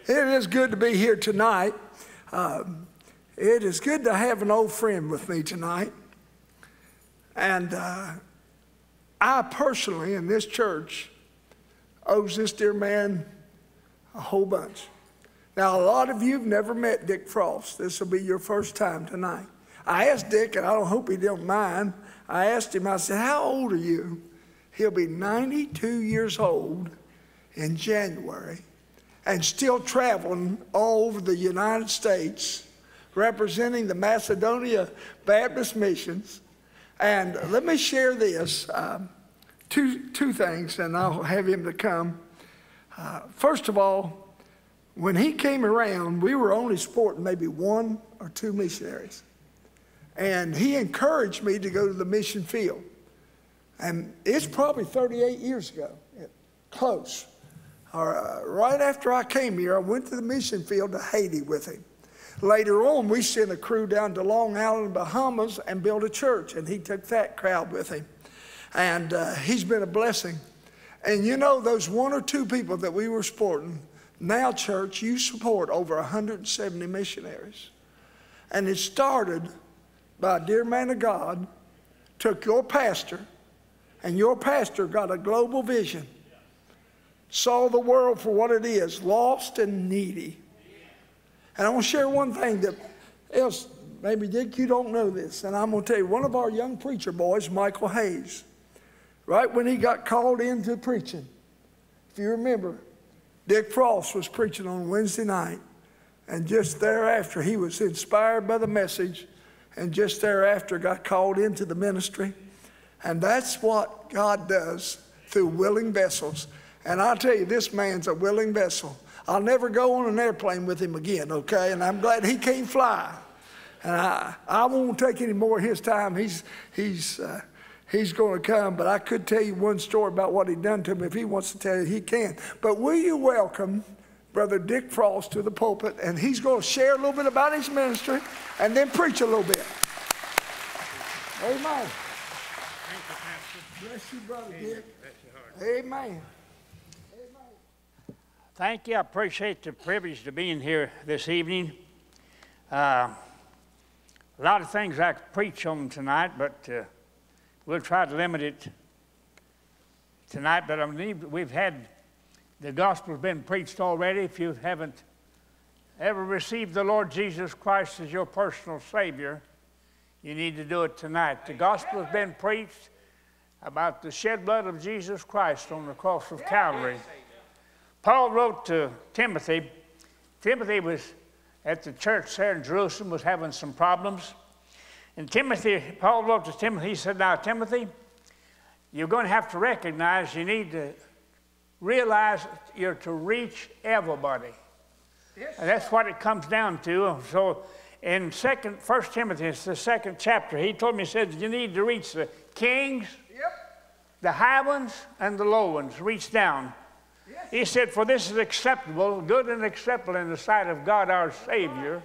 It is good to be here tonight. It is good to have an old friend with me tonight. And I personally, in this church, owes this dear man a whole bunch. Now, a lot of you have never met Dick Frost. This will be your first time tonight. I asked Dick, and I hope he don't mind, I asked him, I said, how old are you? He'll be 92 years old in January and still traveling all over the United States, representing the Macedonia Baptist Missions. And let me share this, two things, and I'll have him to come. First of all, when he came around, we were only supporting maybe 1 or 2 missionaries. And he encouraged me to go to the mission field. And it's probably 38 years ago, close. Right after I came here, I went to the mission field to Haiti with him. Later on, we sent a crew down to Long Island, Bahamas, and built a church, and he took that crowd with him. And he's been a blessing. And you know, those 1 or 2 people that we were supporting, now, church, you support over 170 missionaries. And it started by a dear man of God, took your pastor, and your pastor got a global vision, saw the world for what it is, lost and needy. And I want to share one thing that else, maybe Dick, you don't know this, and I'm going to tell you, one of our young preacher boys, Michael Hayes, right when he got called into preaching, if you remember, Dick Frost was preaching on Wednesday night, and just thereafter he was inspired by the message, and just thereafter got called into the ministry. And that's what God does through willing vessels. And I'll tell you, this man's a willing vessel. I'll never go on an airplane with him again, okay? And I'm glad he can't fly. And I won't take any more of his time. He's going to come. But I could tell you one story about what he done to me. If he wants to tell you, he can. But will you welcome Brother Dick Frost to the pulpit? And he's going to share a little bit about his ministry and then preach a little bit. Amen. Bless you, Brother Dick. Amen. Thank you. I appreciate the privilege of being here this evening. A lot of things I could preach on tonight, but we'll try to limit it tonight. But I believe we've had the gospel's been preached already. If you haven't ever received the Lord Jesus Christ as your personal Savior, you need to do it tonight. The gospel has been preached about the shed blood of Jesus Christ on the cross of Calvary. Paul wrote to Timothy. Timothy was at the church there in Jerusalem, was having some problems. And Paul wrote to Timothy, he said, now, Timothy, you're going to have to recognize, you need to realize you're to reach everybody. Yes. And that's what it comes down to. So in 1 Timothy, it's the 2nd chapter, he told me, he said, you need to reach the kings, the high ones, and the low ones. Reach down. Yes. He said, for this is acceptable, good and acceptable in the sight of God our Savior,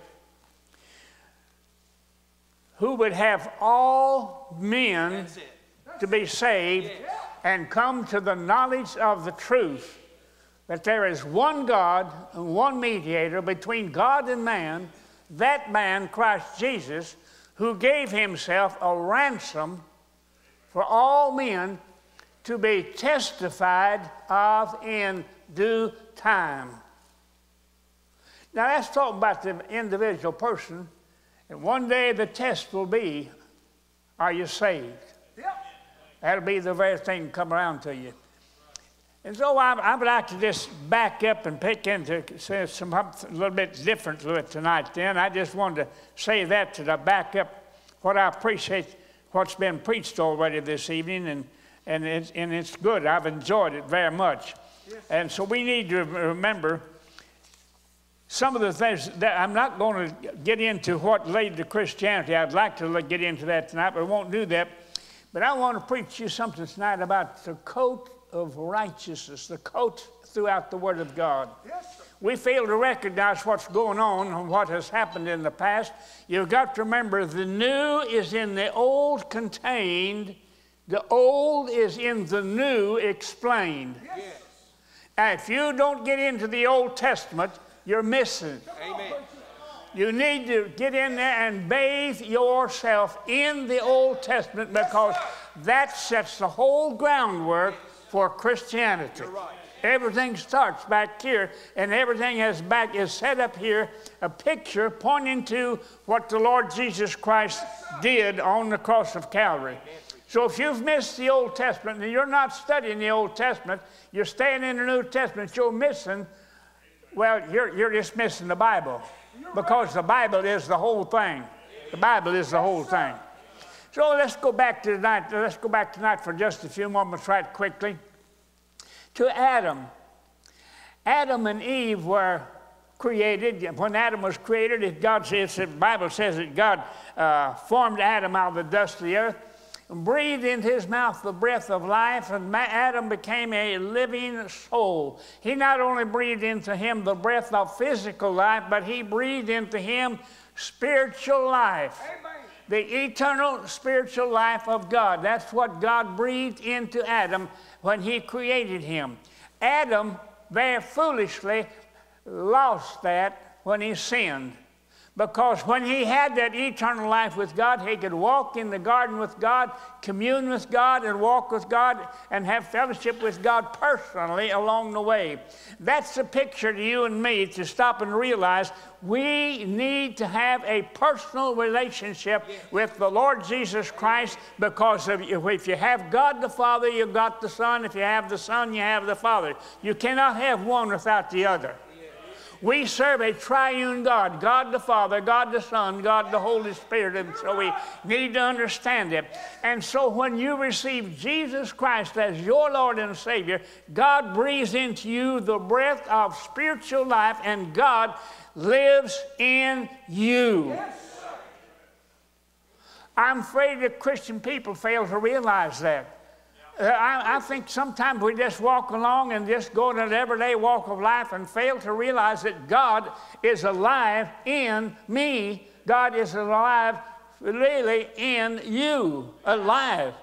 who would have all men to be saved and come to the knowledge of the truth, that there is one God and one mediator between God and man, that man, Christ Jesus, who gave himself a ransom for all men to be testified of in due time. Now that's talking about the individual person, and one day the test will be, are you saved? Yep. That'll be the very thing come around to you. And so I would like to just back up and pick into something a little bit different to it tonight then. I just wanted to say that to back up what I appreciate what's been preached already this evening, and it's good. I've enjoyed it very much. Yes. And so we need to remember some of the things that I'm not going to get into what led to Christianity. I'd like to get into that tonight, but I won't do that. But I want to preach you something tonight about the coat of righteousness, the coat throughout the Word of God. Yes, sir. We fail to recognize what's going on and what has happened in the past. You've got to remember the new is in the old contained, the old is in the new explained. Yes. Now, if you don't get into the Old Testament you're missing. Amen. You need to get in there and bathe yourself in the Old Testament, because that sets the whole groundwork for Christianity. Everything starts back here, and everything is set up here, a picture pointing to what the Lord Jesus Christ did on the cross of Calvary. So if you've missed the Old Testament and you're not studying the Old Testament, you're staying in the New Testament, you're missing, well, you're just missing the Bible, because the Bible is the whole thing. The Bible is the whole thing. So let's go back to tonight. Let's go back tonight for just a few moments right quickly to Adam. Adam and Eve were created. When Adam was created, God says, the Bible says that God formed Adam out of the dust of the earth, breathed into his mouth the breath of life, and Adam became a living soul. He not only breathed into him the breath of physical life, but he breathed into him spiritual life. Amen. The eternal spiritual life of God. That's what God breathed into Adam when he created him. Adam very foolishly lost that when he sinned. Because when he had that eternal life with God, he could walk in the garden with God, commune with God, and walk with God, and have fellowship with God personally along the way. That's the picture to you and me to stop and realize we need to have a personal relationship with the Lord Jesus Christ, because if you have God the Father, you've got the Son. If you have the Son, you have the Father. You cannot have one without the other. We serve a triune God, God the Father, God the Son, God the Holy Spirit, and so we need to understand it. And so when you receive Jesus Christ as your Lord and Savior, God breathes into you the breath of spiritual life, and God lives in you. Yes. I'm afraid that Christian people fail to realize that. I think sometimes we just walk along and just go in an everyday walk of life and fail to realize that God is alive in me. God is alive really in you. Alive.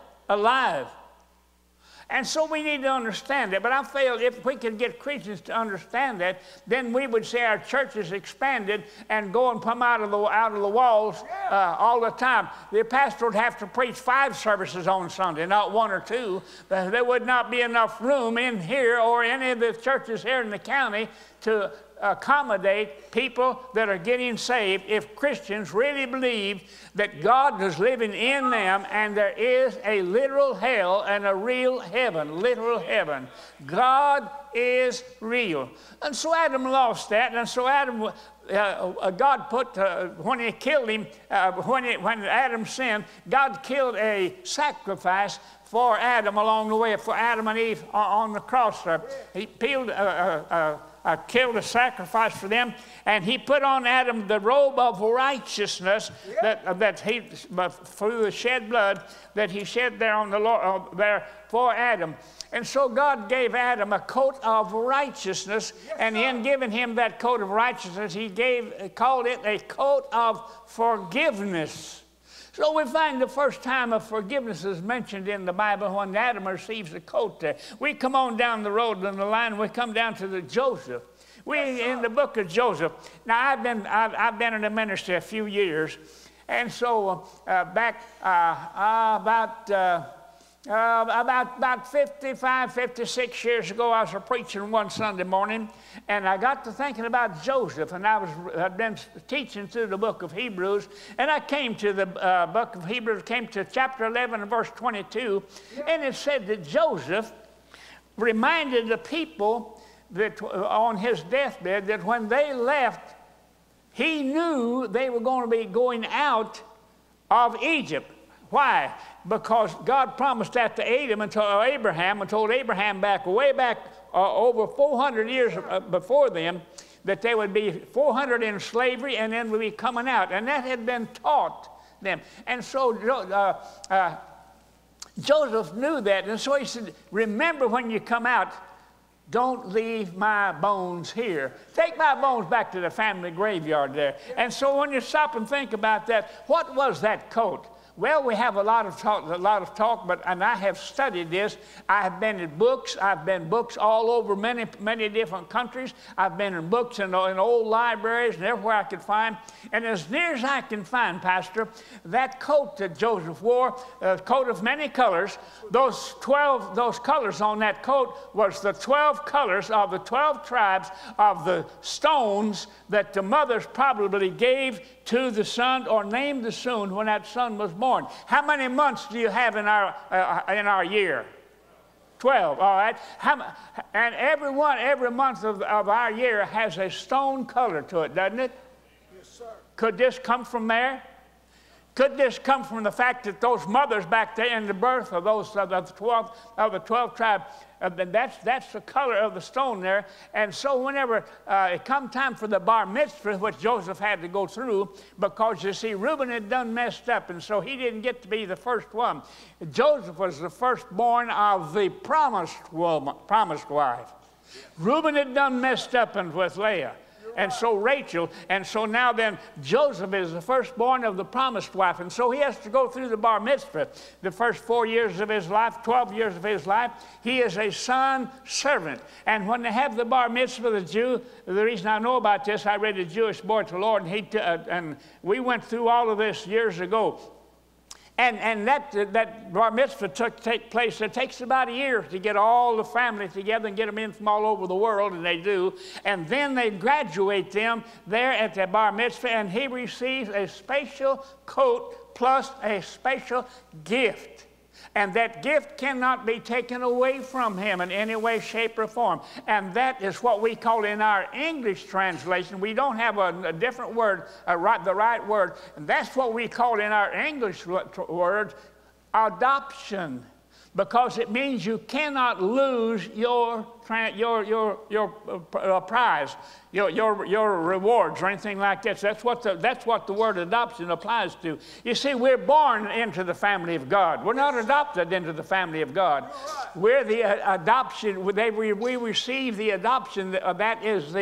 And so we need to understand that. But I feel if we could get Christians to understand that, then we would say our church is expanded and go and come out of the walls all the time. The pastor would have to preach 5 services on Sunday, not 1 or 2. There would not be enough room in here or any of the churches here in the county to accommodate people that are getting saved if Christians really believe that God is living in them and there is a literal hell and a real heaven, literal heaven. God is real. And so Adam lost that, and so Adam, God put, when he killed him, when Adam sinned, God killed a sacrifice for Adam along the way, for Adam and Eve on the cross there. He killed a sacrifice for them, and he put on Adam the robe of righteousness that he, through the shed blood that he shed there on the Lord, there for Adam. And so God gave Adam a coat of righteousness, and in giving him that coat of righteousness, he called it a coat of forgiveness. So we find the first time of forgiveness is mentioned in the Bible when Adam receives the coat there. We come on down the road in the line, we come down to the Joseph. In the book of Joseph. Now I've been in the ministry a few years, and so back about 55, 56 years ago, I was preaching one Sunday morning, and I got to thinking about Joseph, and I'd been teaching through the book of Hebrews, and I came to the book of Hebrews, came to chapter 11 and verse 22, and it said that Joseph reminded the people that on his deathbed that when they left, he knew they were going to be going out of Egypt. Why? Because God promised that to Abraham and told Abraham way back over 400 years before them that they would be 400 in slavery and then would be coming out. And that had been taught them. And so Joseph knew that. And so he said, remember when you come out, don't leave my bones here. Take my bones back to the family graveyard there. And so when you stop and think about that, what was that coat? Well, we have a lot of talk, but and I have studied this. I have been in books. I've been books all over many different countries. I've been in books in old libraries and everywhere I could find. And as near as I can find, Pastor, that coat that Joseph wore, a coat of many colors, those colors on that coat was the 12 colors of the 12 tribes of the stones that the mothers probably gave to the son or named the son when that son was born. How many months do you have in our year? 12, all right. And every month of our year has a stone color to it, doesn't it? Yes, sir. Could this come from there? Could this come from the fact that those mothers back there in the birth of the 12 tribes, that's the color of the stone there. And so whenever it come time for the bar mitzvah, which Joseph had to go through, because you see, Reuben had done messed up, and so he didn't get to be the first one. Joseph was the firstborn of the promised wife. Reuben had done messed up with Leah. And so Rachel, and so now then Joseph is the firstborn of the promised wife. And so he has to go through the bar mitzvah. The first 4 years of his life, 12 years of his life, he is a son servant. And when they have the bar mitzvah, the reason I know about this, I read A Jewish Boy to the Lord, and we went through all of this years ago. And that bar mitzvah take place. It takes about a year to get all the family together and get them in from all over the world, and they do. And then they graduate them there at the bar mitzvah, and he receives a special coat plus a special gift. And that gift cannot be taken away from him in any way, shape, or form. And that is what we call in our English translation. We don't have a different word, the right word. And that's what we call in our English word adoption. Because it means you cannot lose your prize, your rewards or anything like that. That's what the word adoption applies to. You see, we're born into the family of God. We're not adopted into the family of God. We're the adoption. We receive the adoption. That is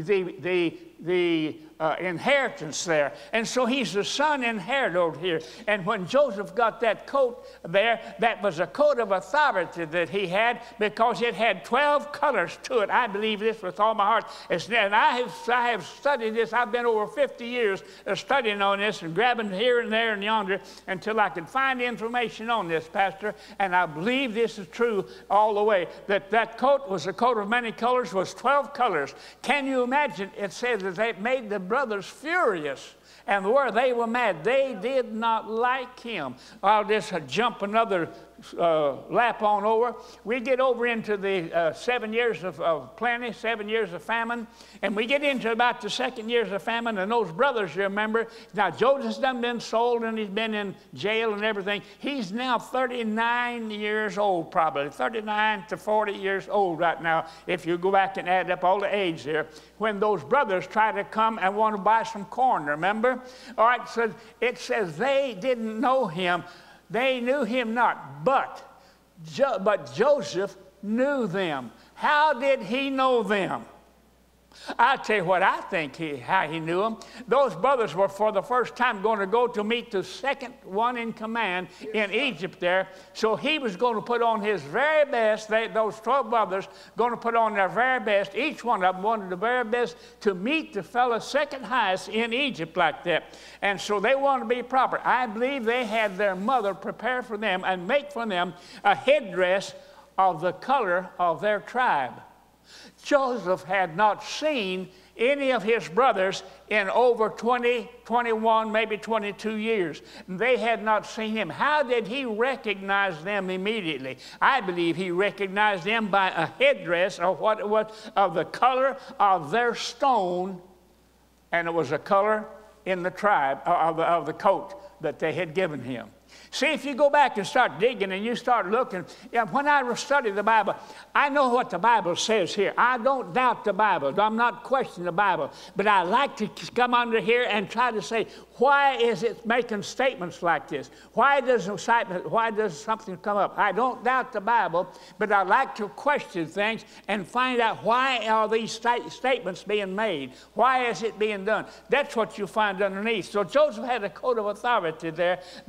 the inheritance there. And so he's the son inherited over here. And when Joseph got that coat there, that was a coat of authority that he had, because it had 12 colors to it. I believe this with all my heart. And I have studied this. I've been over 50 years studying on this and grabbing here and there and yonder until I could find information on this, Pastor. And I believe this is true all the way, that coat was a coat of many colors, was 12 colors. Can you imagine? It says that they made the brothers furious, and they were mad. They did not like him. I'll just jump another lap on over. We get over into the 7 years of plenty, 7 years of famine, and we get into about the second years of famine, and those brothers, you remember, now Joseph's done been sold, and he's been in jail and everything. He's now 39 years old, probably 39 to 40 years old right now, if you go back and add up all the age there, when those brothers try to come and want to buy some corn, remember? All right, so it says they didn't know him. They knew him not, but Joseph knew them. How did he know them? I'll tell you what I think how he knew them. Those brothers were for the first time going to go to meet the second one in command in Egypt there. So he was going to put on his very best. Those 12 brothers going to put on their very best. Each one of them wanted the very best to meet the fellow second highest in Egypt like that. And so they wanted to be proper. I believe they had their mother prepare for them and make for them a headdress of the color of their tribe. Joseph had not seen any of his brothers in over 20, 21, maybe 22 years. They had not seen him. How did he recognize them immediately? I believe he recognized them by a headdress of what it was, of the color of their stone, and it was a color in the tribe of the coat that they had given him. See, if you go back and start digging and you start looking, when I study the Bible, I know what the Bible says here. I don't doubt the Bible. I'm not questioning the Bible. But I like to come under here and try to say, why is it making statements like this? Why does something come up? I don't doubt the Bible, but I like to question things and find out, why are these statements being made? Why is it being done? That's what you find underneath. So Joseph had a coat of authority there that he had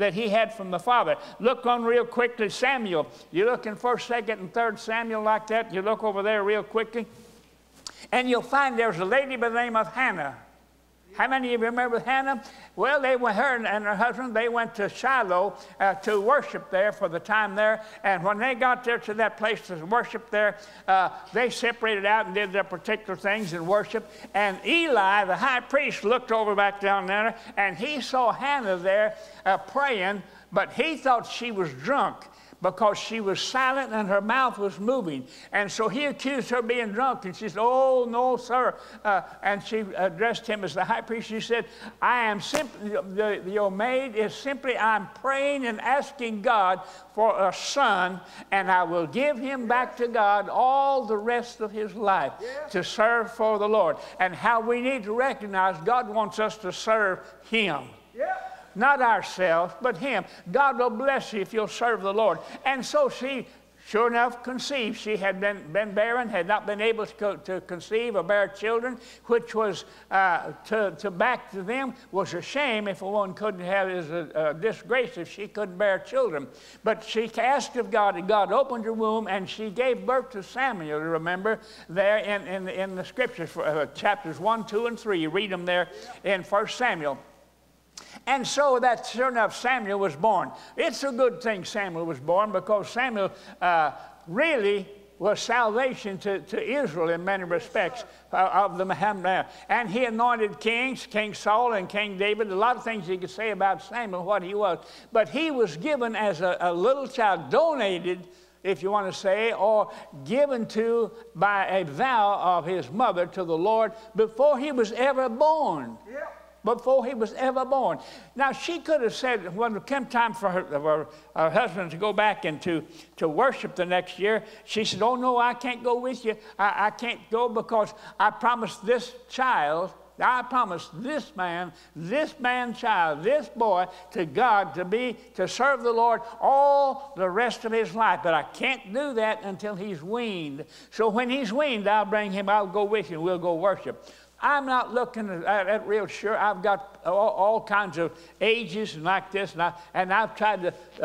had from the father. Look on real quickly, Samuel. You look in 1st, 2nd, and 3rd Samuel like that. You look over there real quickly. And you'll find there's a lady by the name of Hannah. How many of you remember Hannah? Well, her and her husband, they went to Shiloh to worship there for the time there. And when they got there to that place to worship there, they separated out and did their particular things in worship. And Eli, the high priest, looked over back down there, and he saw Hannah there praying, but he thought she was drunk, because she was silent and her mouth was moving. And so he accused her of being drunk. And she said, "Oh, no, sir." And she addressed him as the high priest. She said, "I am simply, your maid is simply, I'm praying and asking God for a son, and I will give him back to God all the rest of his life to serve for the Lord." And how we need to recognize God wants us to serve him. Not ourselves, but him. God will bless you if you'll serve the Lord. And so she, sure enough, conceived. She had been barren, had not been able to conceive or bear children, which was, back to them, was a shame. If a woman couldn't have, is a disgrace if she couldn't bear children. But she asked of God, and God opened her womb, and she gave birth to Samuel, remember, there in the scriptures, chapters 1, 2, and 3. You read them there in 1 Samuel. And so that, sure enough, Samuel was born. It's a good thing Samuel was born, because Samuel really was salvation to Israel in many respects of the Muhammad. And he anointed kings, King Saul and King David. A lot of things you could say about Samuel, what he was. But he was given as a little child, donated, if you want to say, or given to by a vow of his mother to the Lord before he was ever born. Before he was ever born. Now, she could have said, when it came time for her husband to go back and to worship the next year, she said, "Oh, no, I can't go with you. I can't go, because I promised this child, I promised this man child, this boy, to God to serve the Lord all the rest of his life. But I can't do that until he's weaned. So when he's weaned, I'll bring him, I'll go with you, and we'll go worship." I'm not looking at that real sure. I've got all kinds of ages and like this, and I've tried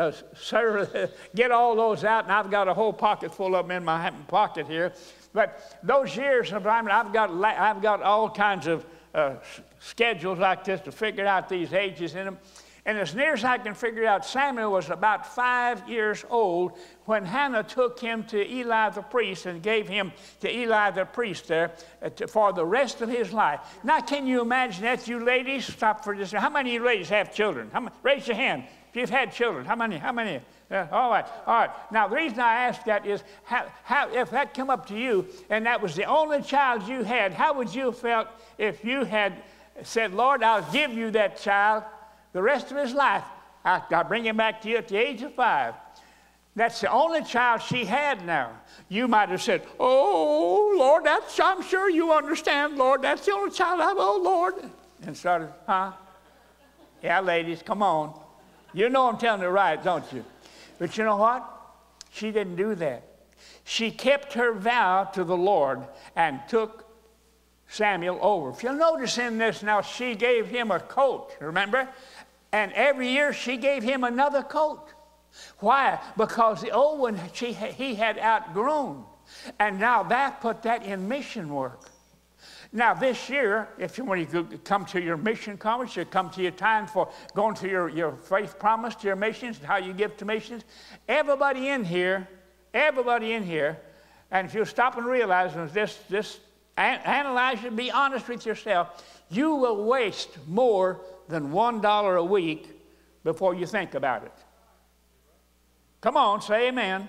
to get all those out, and I've got a whole pocket full of them in my pocket here. But those years, I've got all kinds of schedules like this to figure out these ages in them. And as near as I can figure out, Samuel was about 5 years old when Hannah took him to Eli the priest and gave him to Eli the priest there for the rest of his life. Now, can you imagine that, you ladies? Stop for just. How many of you ladies have children? Raise your hand if you've had children. How many? All right. Now, the reason I ask that is, how if that come up to you and that was the only child you had, how would you have felt if you had said, "Lord, I'll give you that child the rest of his life. I'll bring him back to you at the age of 5. That's the only child she had now. You might have said, "Oh, Lord, I'm sure you understand, Lord. That's the only child I have, oh, Lord." And started, Yeah, ladies, come on. You know I'm telling you right, don't you? But you know what? She didn't do that. She kept her vow to the Lord and took Samuel over. If you'll notice in this now, she gave him a coat, remember? And every year she gave him another coat. Why? Because the old one he had outgrown. And now that put that in mission work. Now this year, when you come to your mission conference, you come to your time for going to your faith promise to your missions, how you give to missions. Everybody in here, and if you stop and realize this, analyze it, be honest with yourself, you will waste more than $1 a week before you think about it. Come on, say amen.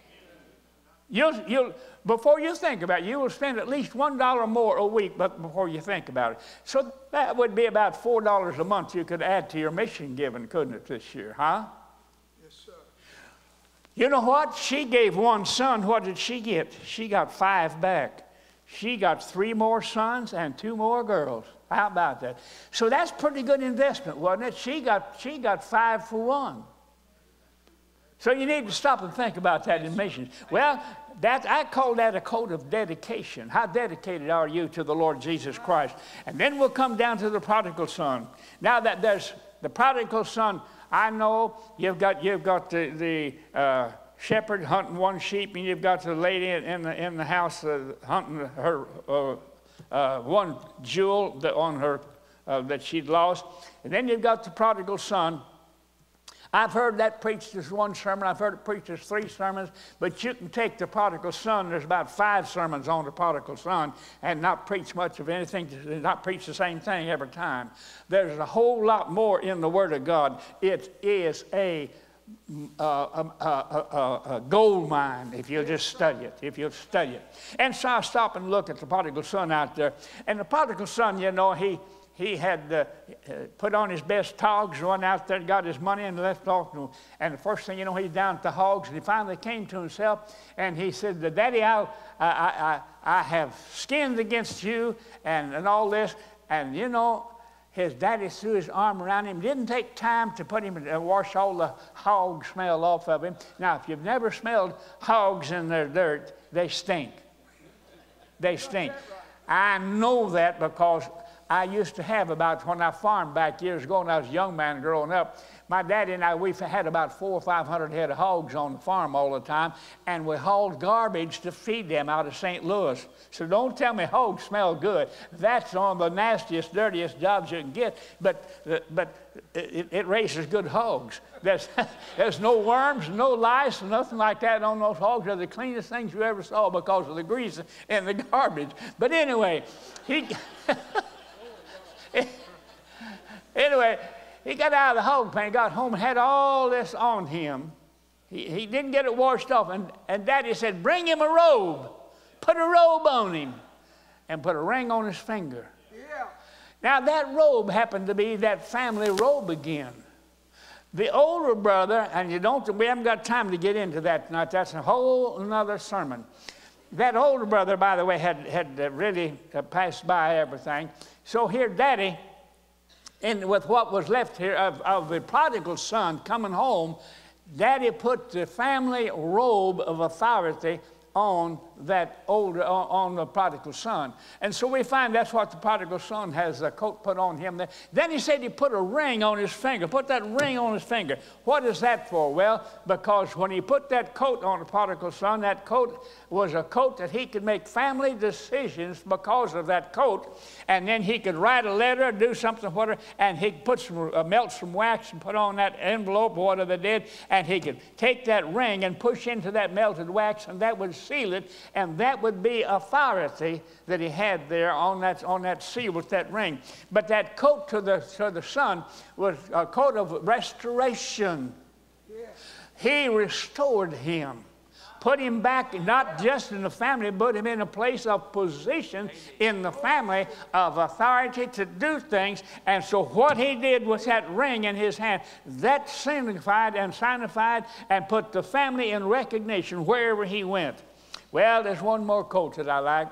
Before you think about it, you will spend at least $1 more a week before you think about it. So that would be about $4 a month you could add to your mission giving, couldn't it, this year, huh? Yes, sir. You know what? She gave one son. What did she get? She got 5 back. She got 3 more sons and 2 more girls. How about that? So that's pretty good investment, wasn't it? She got 5 for 1. So you need to stop and think about that in missions. Well, I call that a code of dedication. How dedicated are you to the Lord Jesus Christ? And then we'll come down to the prodigal son. Now that there's the prodigal son, I know you've got the shepherd hunting one sheep, and you've got the lady in the house hunting her one jewel on her that she'd lost. And then you've got the prodigal son. I've heard that preached as one sermon. I've heard it preached as 3 sermons. But you can take the prodigal son. There's about 5 sermons on the prodigal son and not preach much of anything, not preach the same thing every time. There's a whole lot more in the Word of God. It is a gold mine if you'll just study it, And so I stop and look at the prodigal son out there. And the prodigal son, you know, he had put on his best togs, run out there, got his money, and left off. And the first thing you know, he's down at the hogs, and he finally came to himself, and he said, Daddy, I have skinned against you and all this. And, you know, his daddy threw his arm around him, didn't take time to put him and wash all the hog smell off of him. Now, if you've never smelled hogs in their dirt, they stink. They stink. I know that because I used to have when I farmed back years ago when I was a young man growing up, my daddy and I, we've had about 400 or 500 head of hogs on the farm all the time, and we hauled garbage to feed them out of St. Louis. So don't tell me hogs smell good. That's on the nastiest, dirtiest jobs you can get, but it raises good hogs. There's no worms, no lice, nothing like that on those hogs. They're the cleanest things you ever saw because of the grease and the garbage. But anyway, Anyway, he got out of the hog pen, got home and had all this on him. He didn't get it washed off. And Daddy said, bring him a robe. Put a robe on him. And put a ring on his finger. Yeah. Now that robe happened to be that family robe again. The older brother, and we haven't got time to get into that tonight. That's a whole another sermon. That older brother, by the way, had really passed by everything. So here, Daddy, and with what was left here of the prodigal son coming home, Daddy put the family robe of authority on the prodigal son. And so we find that's what the prodigal son has a coat put on him. Then he said he put a ring on his finger. Put that ring on his finger. What is that for? Well, because when he put that coat on the prodigal son, that coat was a coat that he could make family decisions because of that coat. And then he could write a letter, do something, whatever, and he could melt some wax and put on that envelope or whatever they did, and he could take that ring and push into that melted wax, and that would seal it, and that would be authority that he had there on that seal with that ring. But that coat to the son was a coat of restoration. Yeah. He restored him, put him back not just in the family, but him in a place of position in the family of authority to do things. And so what he did with that ring in his hand, that signified and put the family in recognition wherever he went. Well, there's one more coat that I like.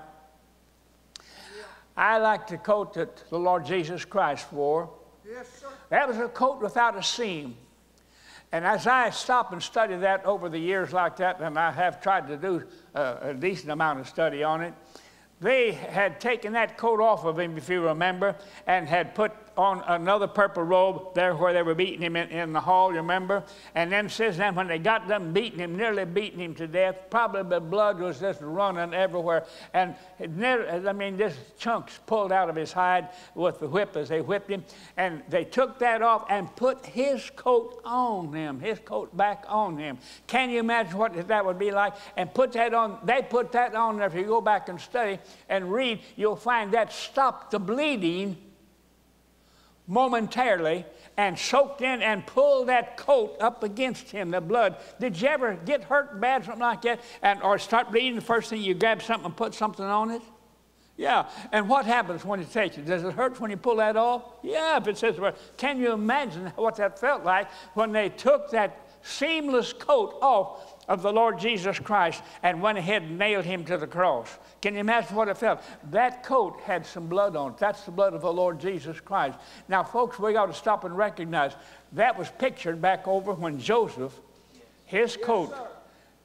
I like the coat that the Lord Jesus Christ wore. Yes, sir. That was a coat without a seam. And as I stop and study that over the years like that, and I have tried to do a decent amount of study on it, they had taken that coat off of him, if you remember, and had put on another purple robe there where they were beating him in the hall, you remember? And then says then when they got done beating him, nearly beating him to death, probably the blood was just running everywhere. And this chunks pulled out of his hide with the whip as they whipped him. And they took that off and put his coat on him, his coat back on him. Can you imagine what that would be like? And put that on, they put that on there. If you go back and study and read, you'll find that stopped the bleeding momentarily and soaked in and pulled that coat up against him, the blood. Did you ever get hurt bad, something like that, or start bleeding? The first thing you grab something and put something on it? Yeah. And what happens when you take it? Does it hurt when you pull that off? Yeah, if it says, well, can you imagine what that felt like when they took that seamless coat off of the Lord Jesus Christ and went ahead and nailed him to the cross? Can you imagine what it felt? That coat had some blood on it. That's the blood of the Lord Jesus Christ. Now, folks, we got to stop and recognize that was pictured back over when Joseph, his coat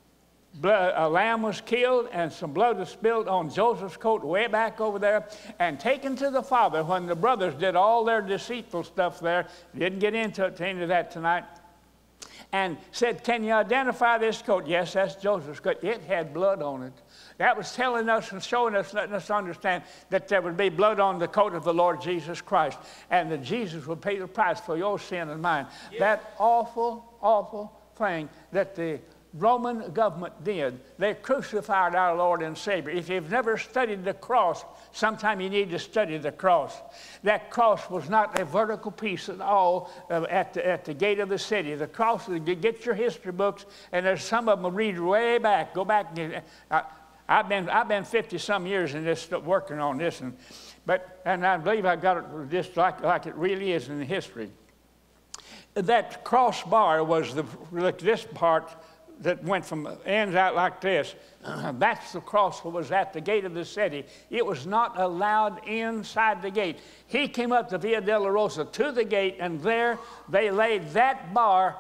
a lamb was killed and some blood was spilled on Joseph's coat way back over there and taken to the father when the brothers did all their deceitful stuff there. Didn't get into that tonight. And said, can you identify this coat? Yes, that's Joseph's coat. It had blood on it. That was telling us and showing us, letting us understand that there would be blood on the coat of the Lord Jesus Christ, and that Jesus would pay the price for your sin and mine. Yeah. That awful, awful thing that the Roman government did. They crucified our Lord and Savior. If you've never studied the cross, sometime you need to study the cross. That cross was not a vertical piece at all at the gate of the city. The cross, you get your history books, and there's some of them read way back. Go back. I've been 50-some years in this, working on this, and I believe I got it just like it really is in the history. That crossbar was this part that went from ends out like this. That's the cross that was at the gate of the city. It was not allowed inside the gate. He came up the Via Dolorosa to the gate, and there they laid that bar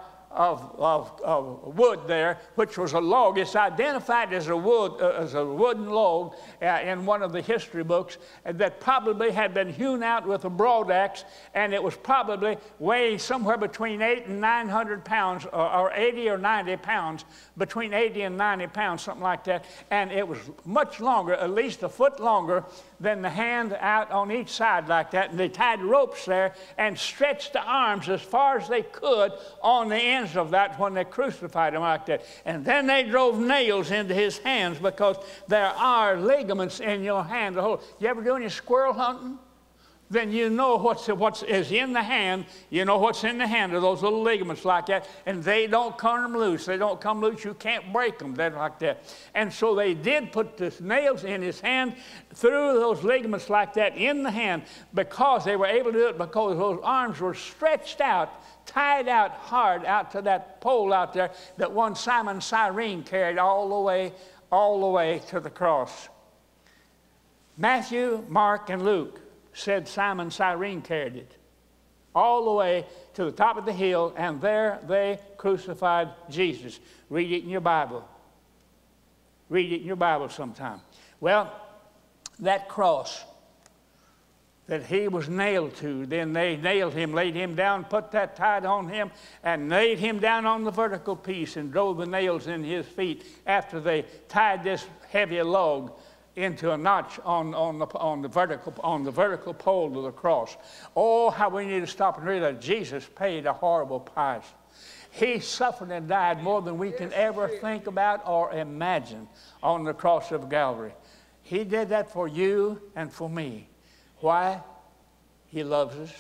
of wood there, which was a log. It's identified as a wooden log in one of the history books that probably had been hewn out with a broadaxe, and it was probably weighed somewhere between 800 and 900 pounds, or 80 or 90 pounds, between 80 and 90 pounds, something like that. And it was much longer, at least a foot longer than the hand out on each side like that. And they tied ropes there and stretched the arms as far as they could on the ends of that when they crucified him like that. And then they drove nails into his hands, because there are ligaments in your hand. You ever do any squirrel hunting? Then you know what is in the hand. You know what's in the hand of those little ligaments like that, and they don't come loose. They don't come loose. You can't break them. They're like that. And so they did put the nails in his hand through those ligaments like that in the hand, because they were able to do it because those arms were stretched out, tied out hard out to that pole out there that one Simon Cyrene carried all the way to the cross. Matthew, Mark, and Luke said Simon Cyrene carried it all the way to the top of the hill, and there they crucified Jesus. Read it in your Bible. Read it in your Bible sometime. Well, that cross that he was nailed to, then they nailed him, laid him down, put that tied on him, and laid him down on the vertical piece and drove the nails in his feet after they tied this heavy log into a notch on the vertical pole of the cross. Oh, how we need to stop and realize Jesus paid a horrible price. He suffered and died more than we can ever think about or imagine on the cross of Calvary. He did that for you and for me. Why? He loves us.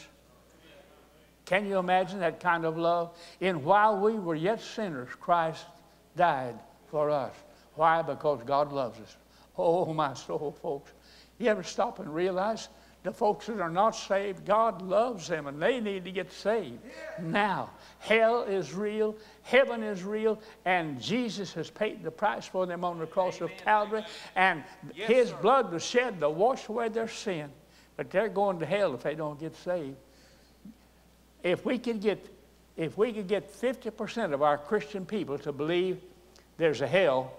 Can you imagine that kind of love? And while we were yet sinners, Christ died for us. Why? Because God loves us. Oh, my soul, folks. You ever stop and realize the folks that are not saved, God loves them, and they need to get saved now. Hell is real, heaven is real, and Jesus has paid the price for them on the cross of Calvary, and his blood was shed to wash away their sin. But they're going to hell if they don't get saved. If we could get 50% of our Christian people to believe there's a hell,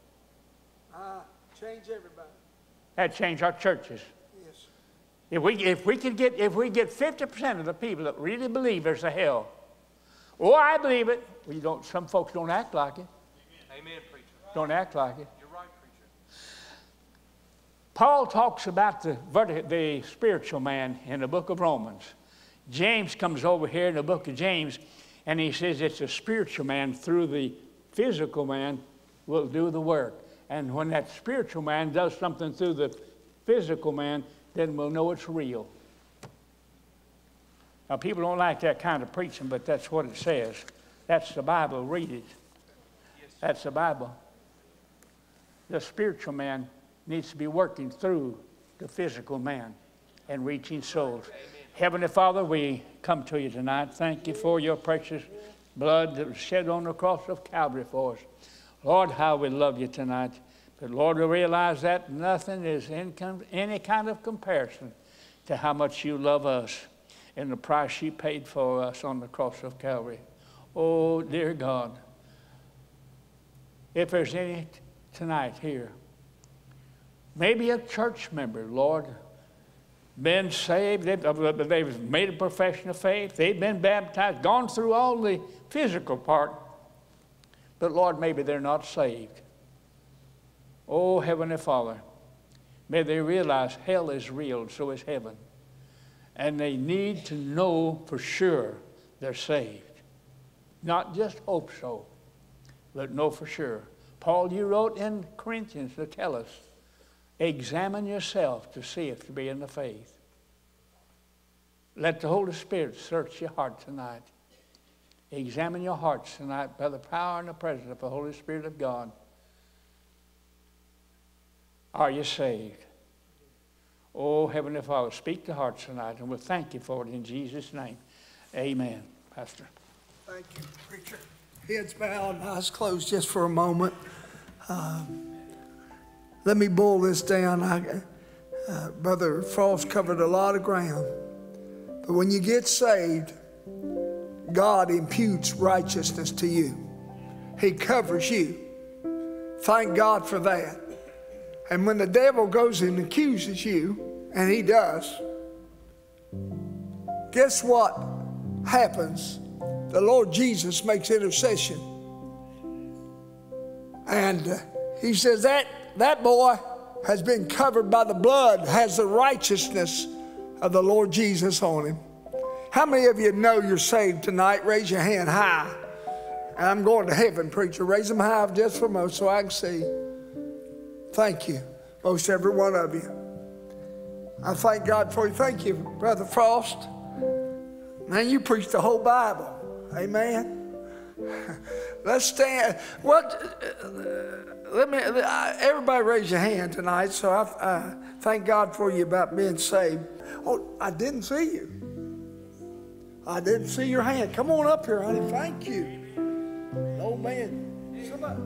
change everybody. That'd change our churches. Yes. If we get 50% of the people that really believe there's a hell, oh, I believe it. Well, some folks don't act like it. Amen, preacher. Don't act like it. You're right, preacher. Paul talks about the spiritual man in the book of Romans. James comes over here in the book of James, and he says it's a spiritual man through the physical man will do the work. And when that spiritual man does something through the physical man, then we'll know it's real. Now, people don't like that kind of preaching, but that's what it says. That's the Bible. Read it. That's the Bible. The spiritual man needs to be working through the physical man and reaching souls. Amen. Heavenly Father, we come to you tonight. Thank you for your precious blood that was shed on the cross of Calvary for us. Lord, how we love you tonight. But Lord, we realize that nothing is any kind of comparison to how much you love us and the price you paid for us on the cross of Calvary. Oh, dear God, If there's any tonight here, maybe a church member, Lord, been saved, they've made a profession of faith, they've been baptized, gone through all the physical part, but Lord, maybe they're not saved. Oh, Heavenly Father, may they realize hell is real, so is heaven. And they need to know for sure they're saved. Not just hope so, but know for sure. Paul, you wrote in Corinthians to tell us, examine yourself to see if you be in the faith. Let the Holy Spirit search your heart tonight. Examine your hearts tonight by the power and the presence of the Holy Spirit of God. Are you saved? Oh, Heavenly Father, speak to hearts tonight, and we'll thank you for it in Jesus' name. Amen. Pastor. Thank you, preacher. Heads bowed, eyes closed just for a moment. Let me boil this down. Brother Frost covered a lot of ground. But when you get saved, God imputes righteousness to you. He covers you. Thank God for that. And when the devil goes and accuses you, and he does, guess what happens? The Lord Jesus makes intercession. And he says that boy has been covered by the blood, has the righteousness of the Lord Jesus on him. How many of you know you're saved tonight? Raise your hand high. And I'm going to heaven, preacher. Raise them high just for a moment so I can see. Thank you, most every one of you. I thank God for you. Thank you, Brother Frost. Man, you preached the whole Bible. Amen. Let's stand. Everybody raise your hand tonight. So I thank God for you about being saved. Oh, I didn't see you. I didn't see your hand. Come on up here, honey. Thank you. Old man. Somebody.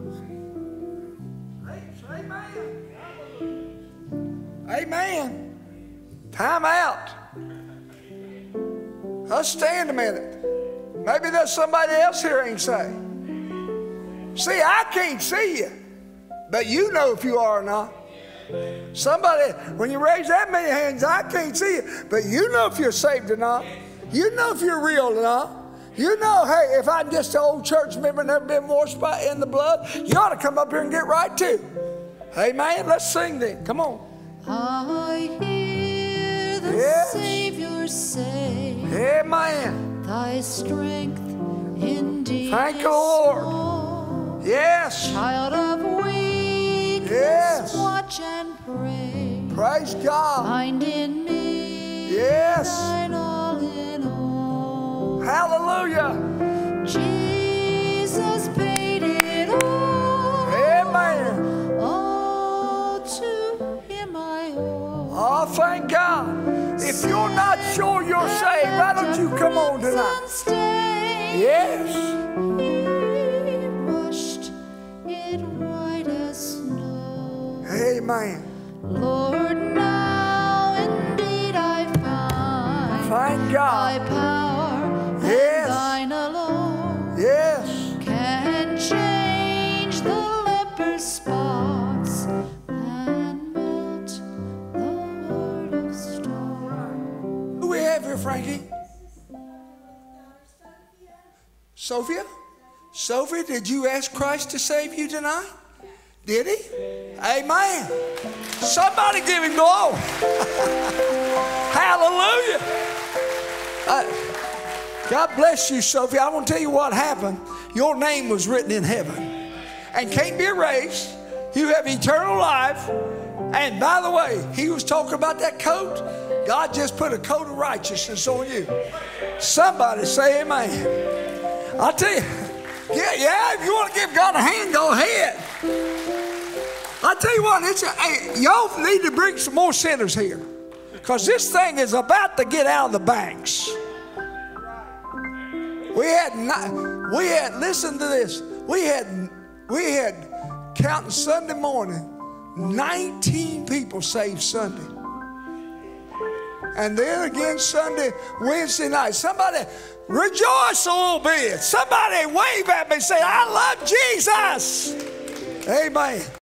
Amen. Amen. Time out. Let's stand a minute. Maybe there's somebody else here ain't saved. See, I can't see you, but you know if you are or not. Somebody, when you raise that many hands, I can't see you, but you know if you're saved or not. You know if you're real or not. You know, hey, if I'm just an old church member, never been washed in the blood, you ought to come up here and get right too. Amen. Let's sing then. Come on. I hear the Savior say, amen. Thy strength indeed. Thank you, Lord. Yes. Child of weakness, yes. Watch and pray. Praise God. Find in me, yes. Thine all in all. Hallelujah. Jesus paid it all. Amen. All to Him I owe. Oh, thank God. If you're not sure you're saved, why don't you come on tonight? Yes. He washed it white as snow. Amen. Lord, now indeed I find thank God. Thy power yes. and Thine alone yes. can change the leper's spots and melt the heart of stone. Who we have here, Frankie? Sophia? Sophia, did you ask Christ to save you tonight? Did he? Amen. Somebody give him glory. Hallelujah. God bless you, Sophia. I want to tell you what happened. Your name was written in heaven and can't be erased. You have eternal life. And by the way, he was talking about that coat. God just put a coat of righteousness on you. Somebody say amen. I'll tell you. Yeah, if you want to give God a hand, go ahead. I'll tell you what, y'all need to bring some more sinners here. Because this thing is about to get out of the banks. Listen to this. We had counting Sunday morning, 19 people saved Sunday. And then again Wednesday night. Somebody rejoice a little bit. Somebody wave at me and say, I love Jesus. Amen.